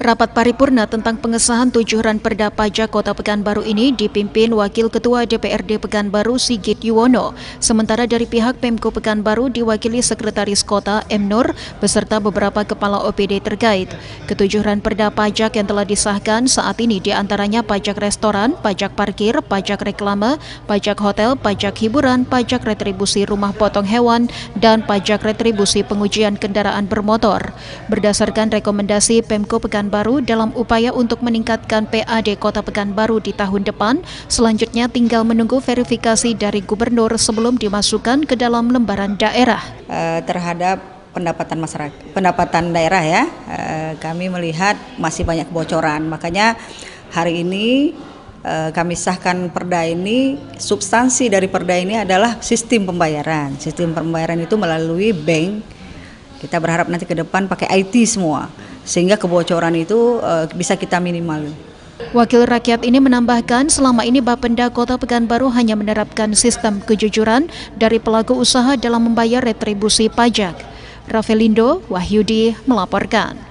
Rapat paripurna tentang pengesahan tujuran Perda Pajak Kota Pekanbaru ini dipimpin Wakil Ketua DPRD Pekanbaru Sigit Yuwono. Sementara dari pihak Pemko Pekanbaru diwakili Sekretaris Kota M. Nur beserta beberapa kepala OPD terkait. Ketujuran Perda Pajak yang telah disahkan saat ini diantaranya pajak restoran, pajak parkir, pajak reklame, pajak hotel, pajak hiburan, pajak retribusi rumah potong hewan, dan pajak retribusi pengujian kendaraan bermotor. Berdasarkan rekomendasi Pemko Pekanbaru dalam upaya untuk meningkatkan PAD Kota Pekanbaru di tahun depan, selanjutnya tinggal menunggu verifikasi dari Gubernur sebelum dimasukkan ke dalam lembaran daerah. Terhadap pendapatan masyarakat, pendapatan daerah ya, kami melihat masih banyak kebocoran. Makanya hari ini kami sahkan perda ini. Substansi dari perda ini adalah sistem pembayaran. Sistem pembayaran itu melalui bank. Kita berharap nanti ke depan pakai IT semua, sehingga kebocoran itu bisa kita minimal. Wakil rakyat ini menambahkan selama ini Bapenda Kota Pekanbaru hanya menerapkan sistem kejujuran dari pelaku usaha dalam membayar retribusi pajak. Ravelindo Wahyudi melaporkan.